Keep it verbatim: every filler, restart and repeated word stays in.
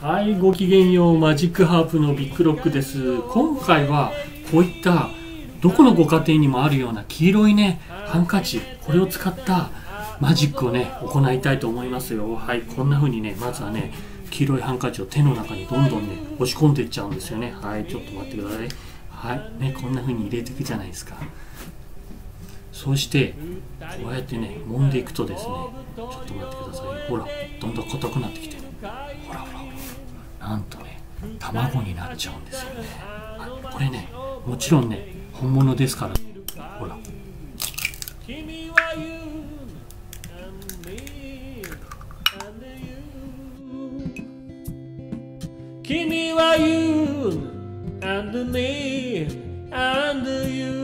はい、ごきげんよう。マジックハープのビッグロックです。今回はこういったどこのご家庭にもあるような黄色いねハンカチ、これを使ったマジックをね行いたいと思いますよ。はい、こんな風にね、まずはね黄色いハンカチを手の中にどんどんね押し込んでいっちゃうんですよね。はい、ちょっと待ってください。はいね、こんな風に入れていくじゃないですか。そしてこうやってね揉んでいくとですね、ちょっと待ってください。ほら、どんどん硬くなってきて、ほらほらほら、なんとね卵になっちゃうんですよね。はい、これねもちろんね本物ですから、ほら。君は You and me and you